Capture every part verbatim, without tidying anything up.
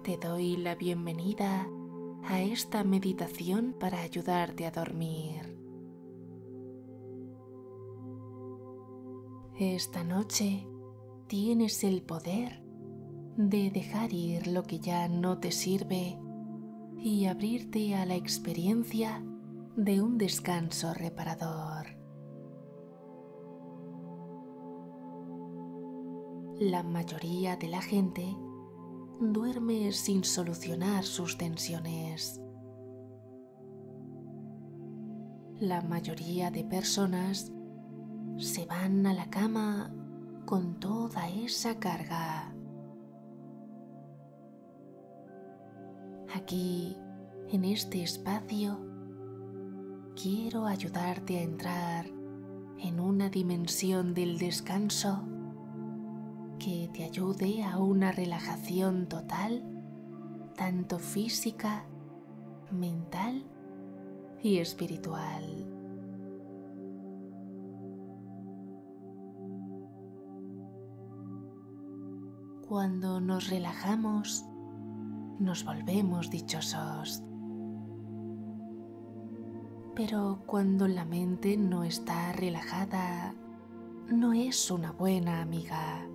Te doy la bienvenida a esta meditación para ayudarte a dormir. Esta noche tienes el poder de dejar ir lo que ya no te sirve y abrirte a la experiencia de un descanso reparador. La mayoría de la gente duerme sin solucionar sus tensiones. La mayoría de personas se van a la cama con toda esa carga. Aquí, en este espacio, quiero ayudarte a entrar en una dimensión del descanso que te ayude a una relajación total, tanto física, mental y espiritual. Cuando nos relajamos, nos volvemos dichosos. Pero cuando la mente no está relajada, no es una buena amiga.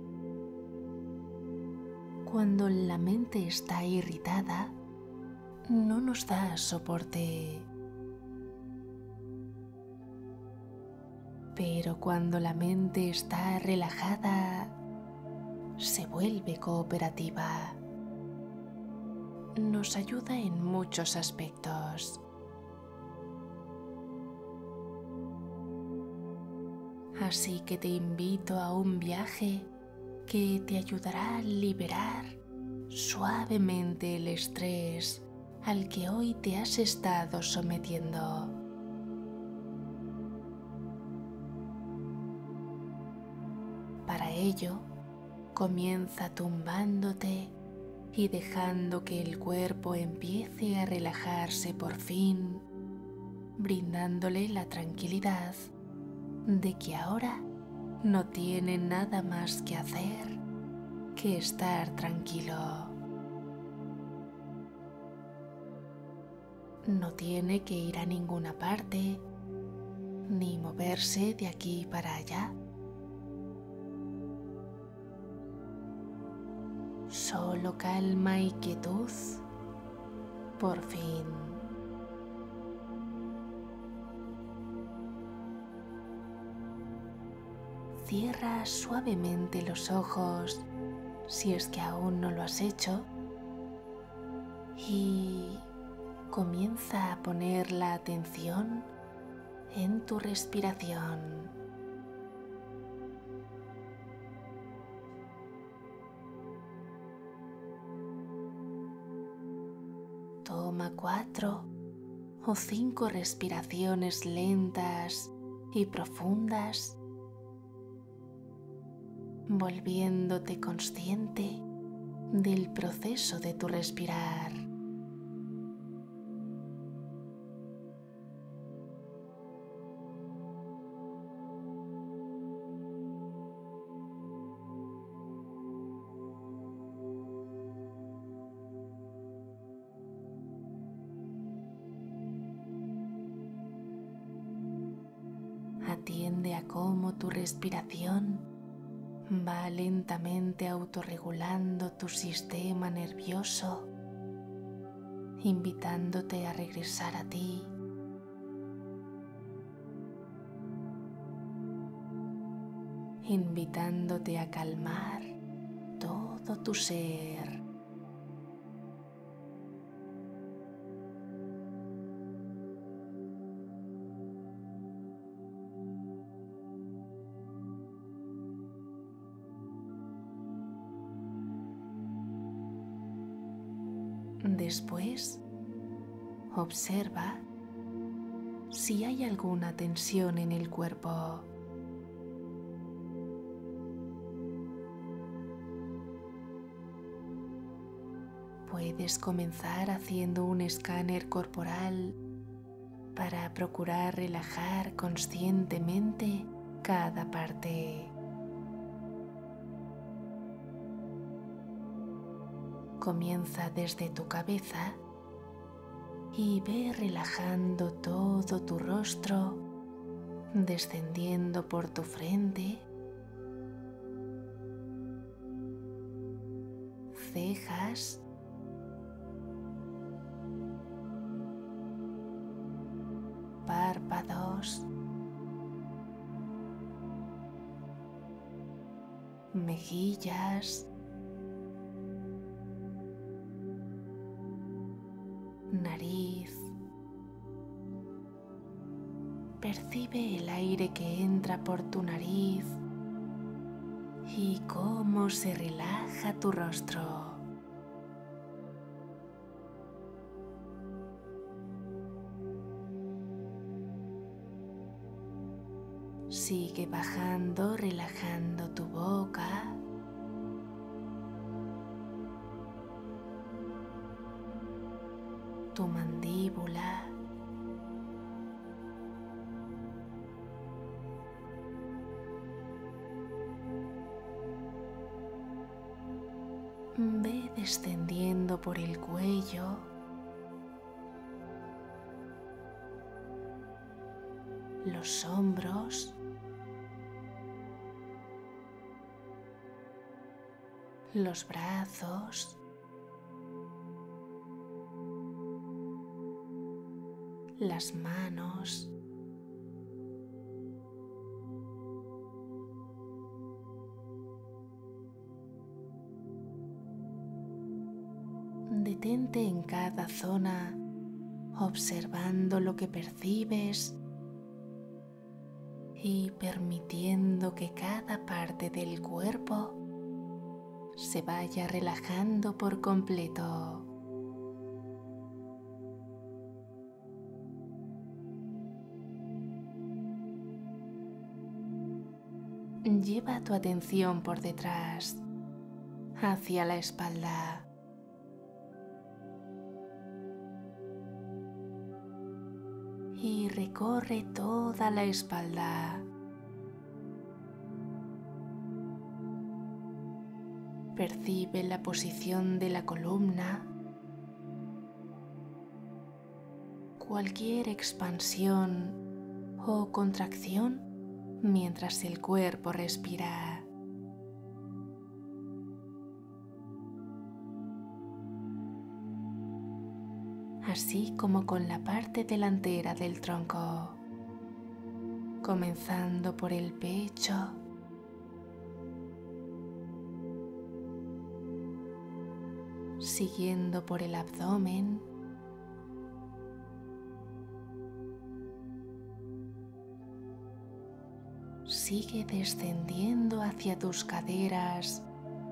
Cuando la mente está irritada, no nos da soporte. Pero cuando la mente está relajada, se vuelve cooperativa. Nos ayuda en muchos aspectos. Así que te invito a un viaje que te ayudará a liberar suavemente el estrés al que hoy te has estado sometiendo. Para ello, comienza tumbándote y dejando que el cuerpo empiece a relajarse por fin, brindándole la tranquilidad de que ahora no tiene nada más que hacer que estar tranquilo. No tiene que ir a ninguna parte, ni moverse de aquí para allá. Solo calma y quietud, por fin. Cierra suavemente los ojos si es que aún no lo has hecho y comienza a poner la atención en tu respiración. Toma cuatro o cinco respiraciones lentas y profundas, volviéndote consciente del proceso de tu respirar. Atiende a cómo tu respiración va lentamente autorregulando tu sistema nervioso, invitándote a regresar a ti. Invitándote a calmar todo tu ser. Después, observa si hay alguna tensión en el cuerpo. Puedes comenzar haciendo un escáner corporal para procurar relajar conscientemente cada parte. Comienza desde tu cabeza y ve relajando todo tu rostro, descendiendo por tu frente, cejas, párpados, mejillas, nariz. Percibe el aire que entra por tu nariz y cómo se relaja tu rostro. Sigue bajando, relajando tu boca, tu mandíbula, ve descendiendo por el cuello, los hombros, los brazos, las manos, detente en cada zona, observando lo que percibes y permitiendo que cada parte del cuerpo se vaya relajando por completo. Lleva tu atención por detrás, hacia la espalda. Y recorre toda la espalda. Percibe la posición de la columna, cualquier expansión o contracción mientras el cuerpo respira. Así como con la parte delantera del tronco, comenzando por el pecho, siguiendo por el abdomen, sigue descendiendo hacia tus caderas,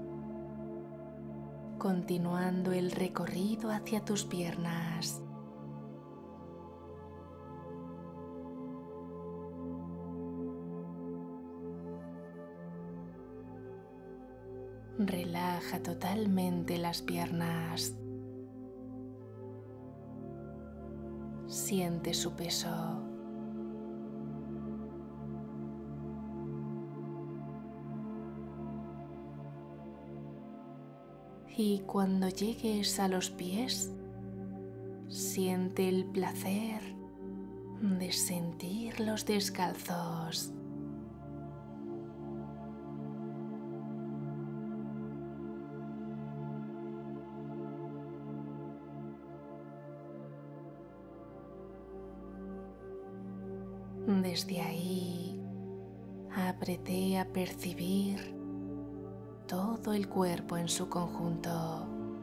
continuando el recorrido hacia tus piernas. Relaja totalmente las piernas. Siente su peso. Y cuando llegues a los pies, siente el placer de sentirlos descalzos. Desde ahí, ábrete a percibir todo el cuerpo en su conjunto.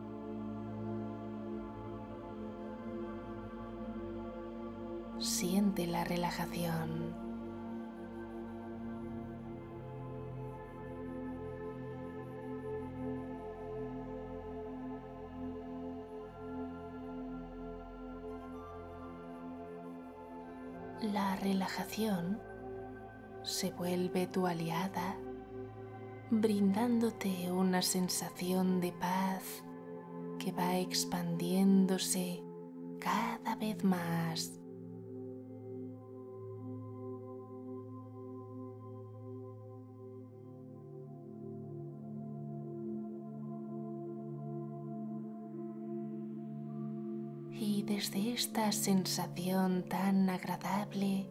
Siente la relajación. La relajación se vuelve tu aliada, brindándote una sensación de paz que va expandiéndose cada vez más. Y desde esta sensación tan agradable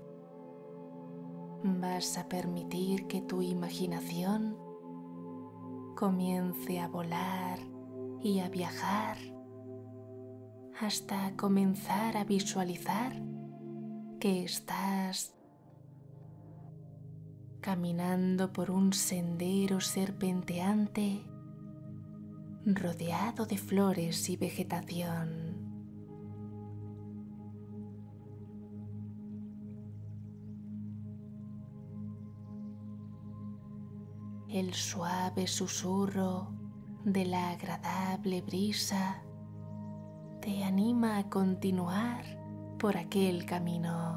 vas a permitir que tu imaginación comience a volar y a viajar hasta comenzar a visualizar que estás caminando por un sendero serpenteante rodeado de flores y vegetación. El suave susurro de la agradable brisa te anima a continuar por aquel camino.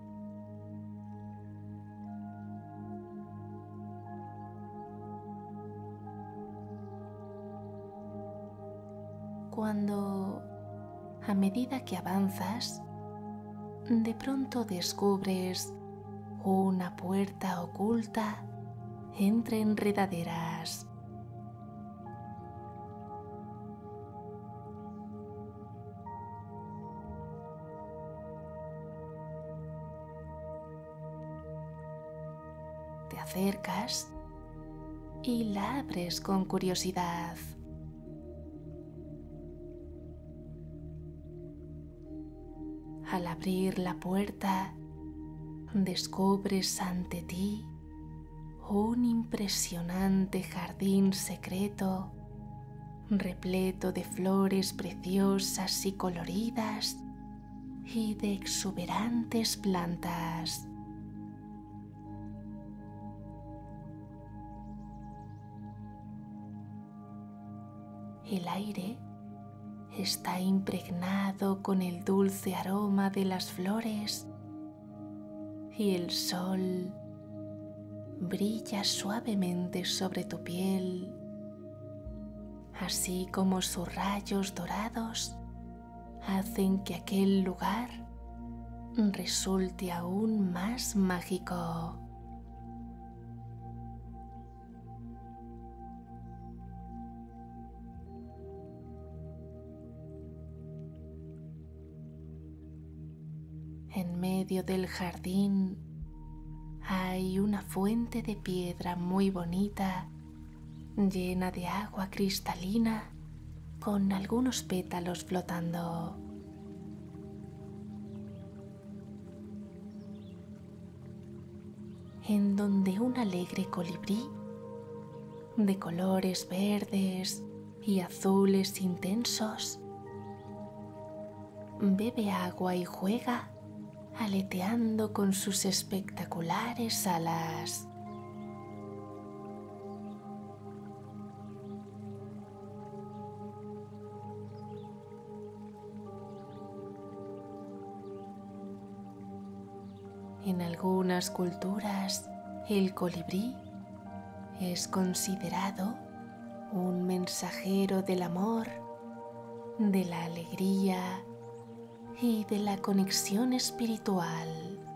Cuando, a medida que avanzas, de pronto descubres una puerta oculta entre enredaderas. Te acercas y la abres con curiosidad. Al abrir la puerta, descubres ante ti un impresionante jardín secreto, repleto de flores preciosas y coloridas y de exuberantes plantas. El aire está impregnado con el dulce aroma de las flores y el sol brilla suavemente sobre tu piel, así como sus rayos dorados hacen que aquel lugar resulte aún más mágico. En medio del jardín hay una fuente de piedra muy bonita, llena de agua cristalina, con algunos pétalos flotando. En donde un alegre colibrí, de colores verdes y azules intensos, bebe agua y juega aleteando con sus espectaculares alas. En algunas culturas, el colibrí es considerado un mensajero del amor, de la alegría y de la conexión espiritual.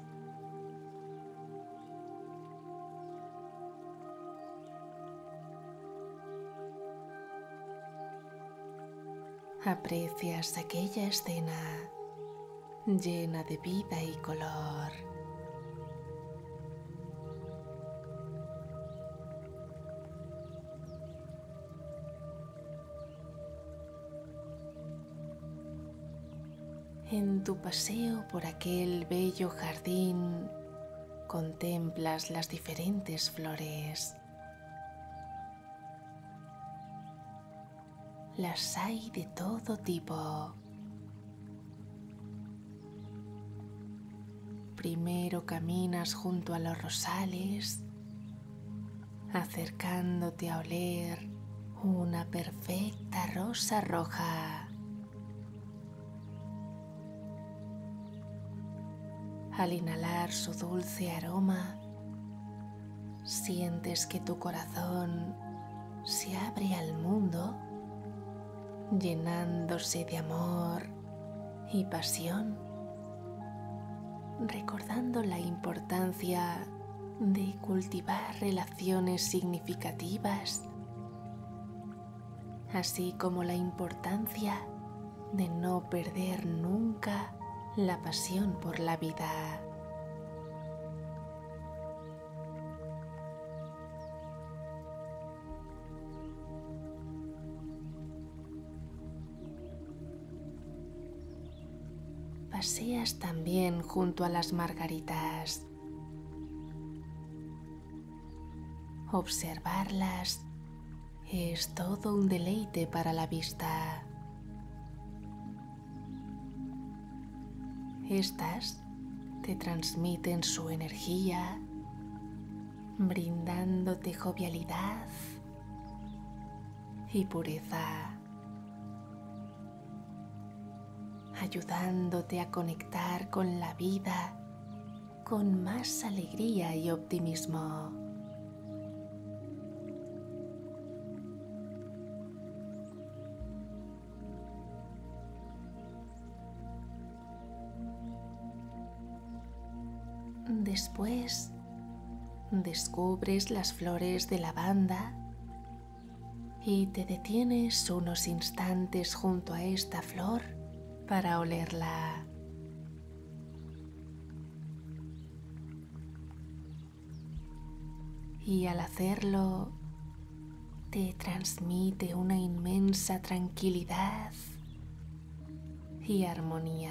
Aprecias aquella escena llena de vida y color. En tu paseo por aquel bello jardín, contemplas las diferentes flores. Las hay de todo tipo. Primero caminas junto a los rosales, acercándote a oler una perfecta rosa roja. Al inhalar su dulce aroma, sientes que tu corazón se abre al mundo, llenándose de amor y pasión, recordando la importancia de cultivar relaciones significativas, así como la importancia de no perder nunca la pasión por la vida. Paseas también junto a las margaritas. Observarlas es todo un deleite para la vista. Estas te transmiten su energía, brindándote jovialidad y pureza, ayudándote a conectar con la vida con más alegría y optimismo. Después, descubres las flores de lavanda y te detienes unos instantes junto a esta flor para olerla. Y al hacerlo, te transmite una inmensa tranquilidad y armonía.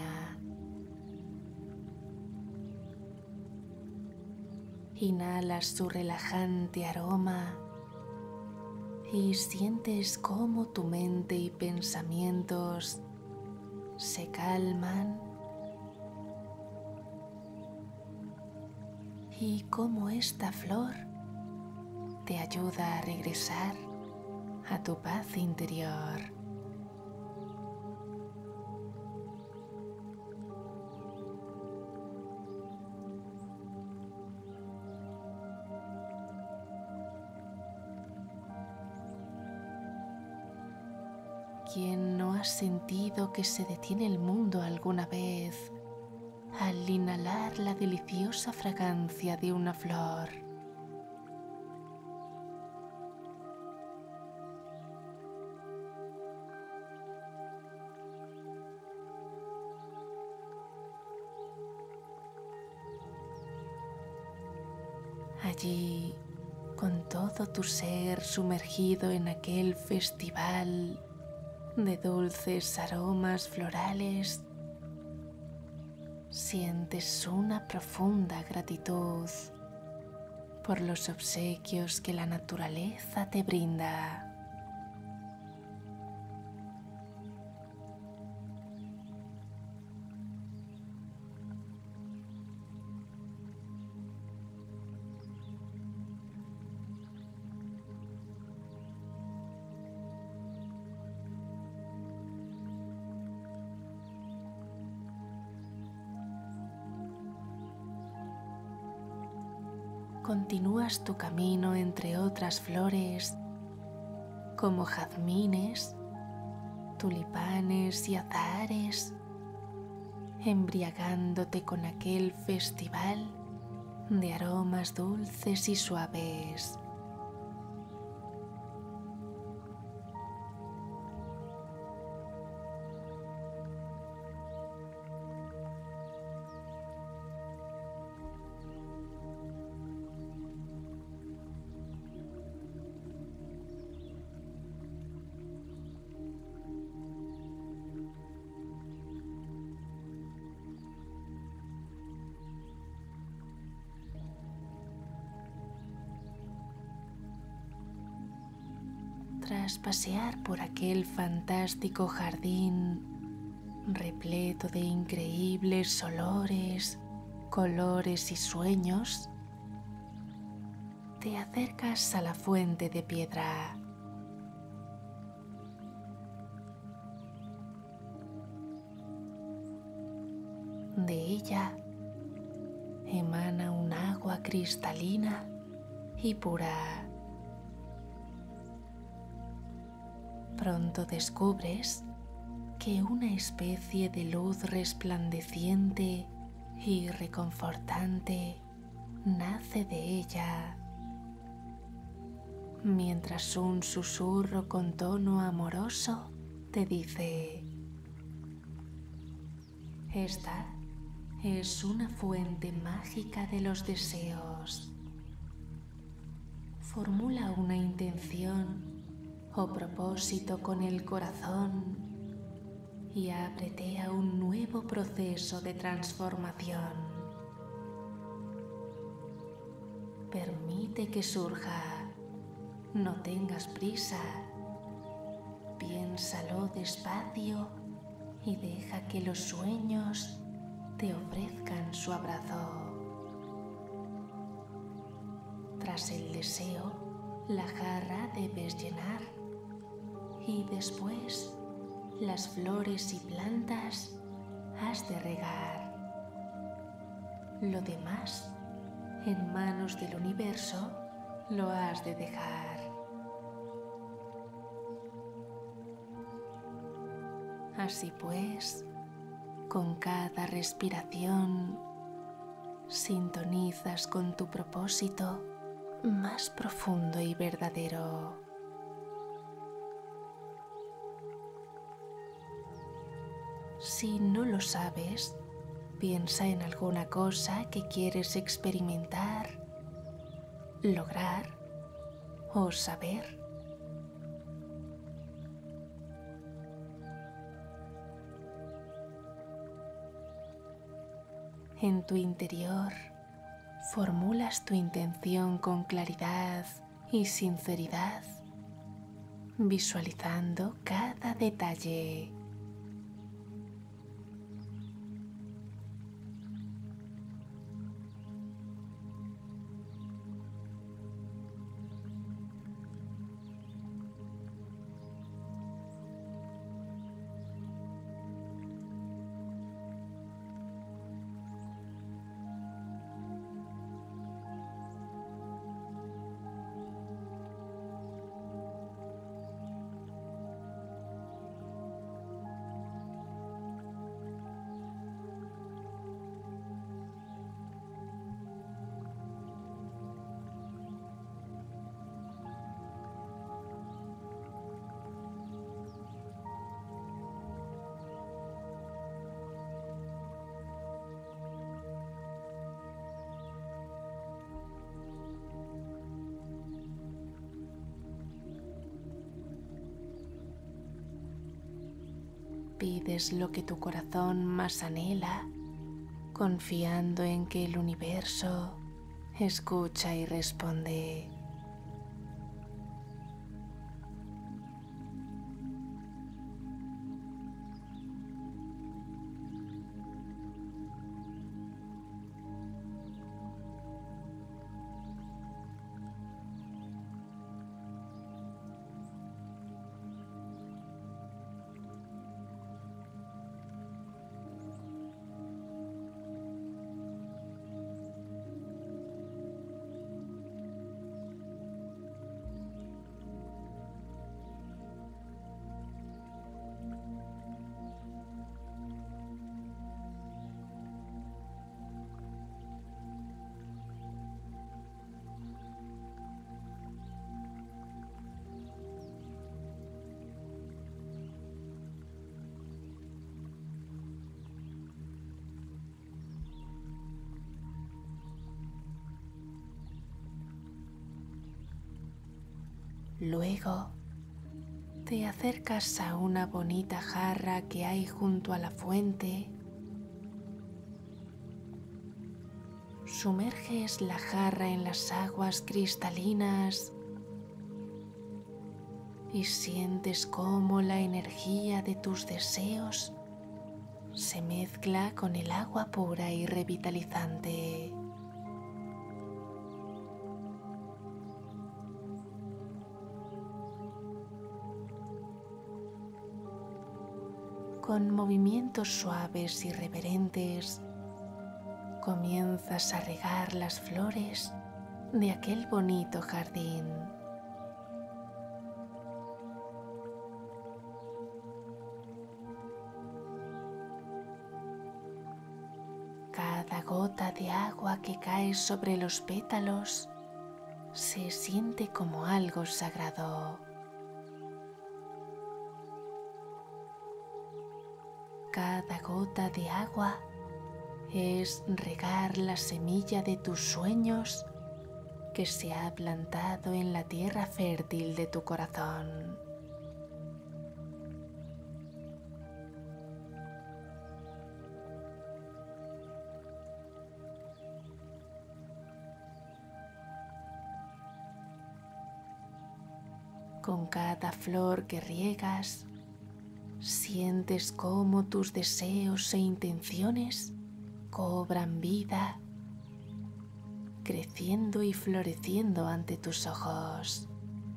Inhalas su relajante aroma y sientes cómo tu mente y pensamientos se calman y cómo esta flor te ayuda a regresar a tu paz interior. ¿Quién no ha sentido que se detiene el mundo alguna vez al inhalar la deliciosa fragancia de una flor? Allí, con todo tu ser sumergido en aquel festival de dulces aromas florales, sientes una profunda gratitud por los obsequios que la naturaleza te brinda. Continúas tu camino entre otras flores como jazmines, tulipanes y azahares, embriagándote con aquel festival de aromas dulces y suaves. Tras pasear por aquel fantástico jardín repleto de increíbles olores, colores y sueños, te acercas a la fuente de piedra. De ella emana un agua cristalina y pura. Pronto descubres que una especie de luz resplandeciente y reconfortante nace de ella, mientras un susurro con tono amoroso te dice: Esta es una fuente mágica de los deseos. Formula una intención o propósito con el corazón y ábrete a un nuevo proceso de transformación. Permite que surja, no tengas prisa, piénsalo despacio y deja que los sueños te ofrezcan su abrazo. Tras el deseo, la jarra debes llenar y después las flores y plantas has de regar. Lo demás, en manos del universo, lo has de dejar. Así pues, con cada respiración, sintonizas con tu propósito más profundo y verdadero. Si no lo sabes, piensa en alguna cosa que quieres experimentar, lograr o saber. En tu interior, formulas tu intención con claridad y sinceridad, visualizando cada detalle. Pides lo que tu corazón más anhela, confiando en que el universo escucha y responde. Luego, te acercas a una bonita jarra que hay junto a la fuente. Sumerges la jarra en las aguas cristalinas y sientes cómo la energía de tus deseos se mezcla con el agua pura y revitalizante. Con movimientos suaves y reverentes, comienzas a regar las flores de aquel bonito jardín. Cada gota de agua que cae sobre los pétalos se siente como algo sagrado. Cada gota de agua es regar la semilla de tus sueños que se ha plantado en la tierra fértil de tu corazón. Con cada flor que riegas, sientes cómo tus deseos e intenciones cobran vida, creciendo y floreciendo ante tus ojos.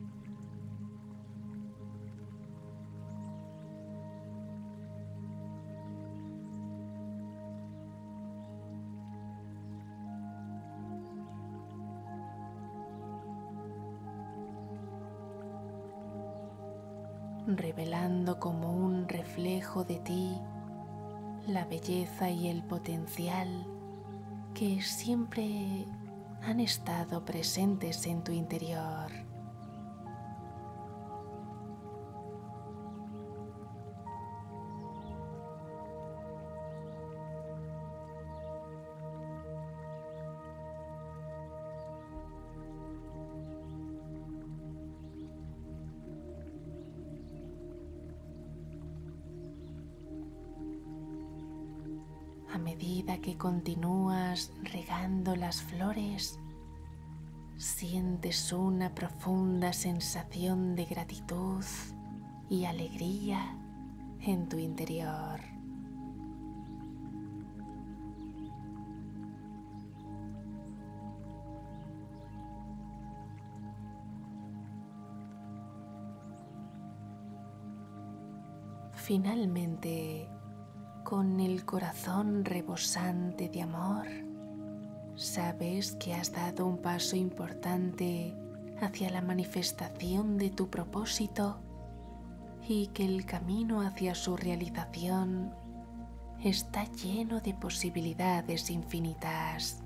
Revelando como un reflejo de ti la belleza y el potencial que siempre han estado presentes en tu interior. A medida que continúas regando las flores, sientes una profunda sensación de gratitud y alegría en tu interior. Finalmente, con el corazón rebosante de amor, sabes que has dado un paso importante hacia la manifestación de tu propósito y que el camino hacia su realización está lleno de posibilidades infinitas.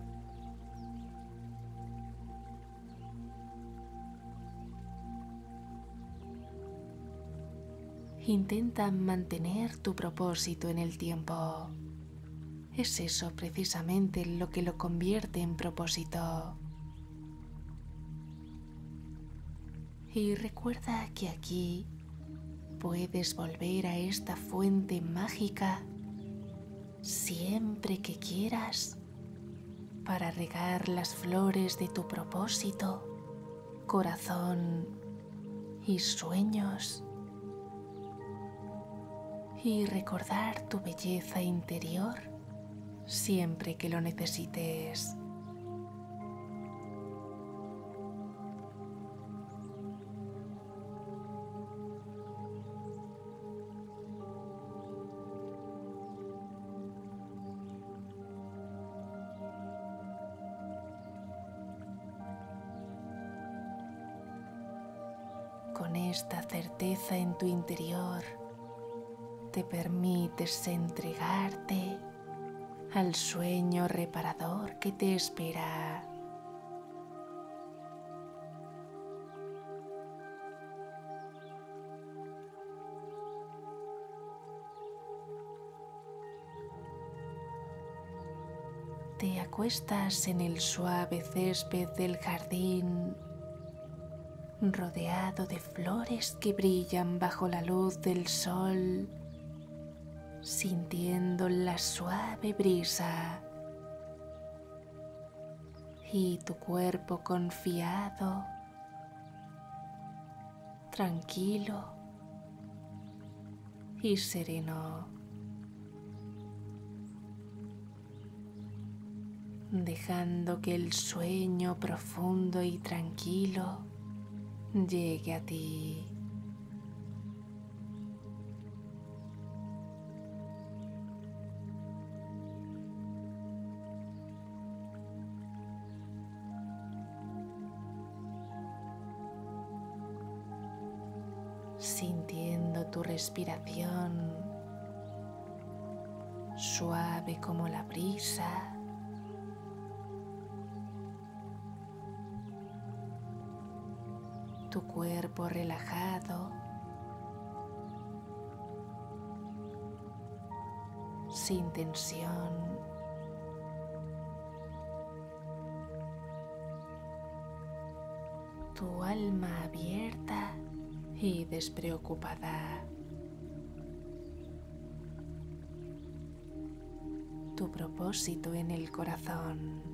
Intenta mantener tu propósito en el tiempo. Es eso precisamente lo que lo convierte en propósito. Y recuerda que aquí puedes volver a esta fuente mágica siempre que quieras para regar las flores de tu propósito, corazón y sueños, y recordar tu belleza interior siempre que lo necesites. Con esta certeza en tu interior, te permites entregarte al sueño reparador que te espera. Te acuestas en el suave césped del jardín, rodeado de flores que brillan bajo la luz del sol, sintiendo la suave brisa y tu cuerpo confiado, tranquilo y sereno, dejando que el sueño profundo y tranquilo llegue a ti. Sintiendo tu respiración suave como la brisa, tu cuerpo relajado sin tensión. Tu alma abierta y despreocupada. Tu propósito en el corazón.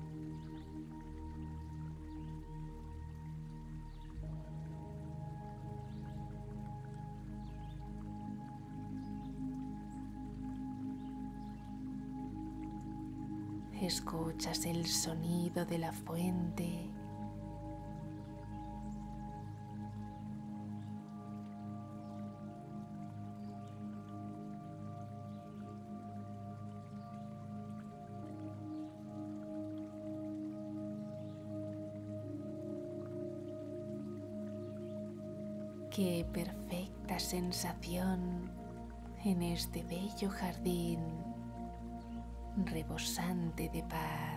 Escuchas el sonido de la fuente. Qué perfecta sensación en este bello jardín rebosante de paz.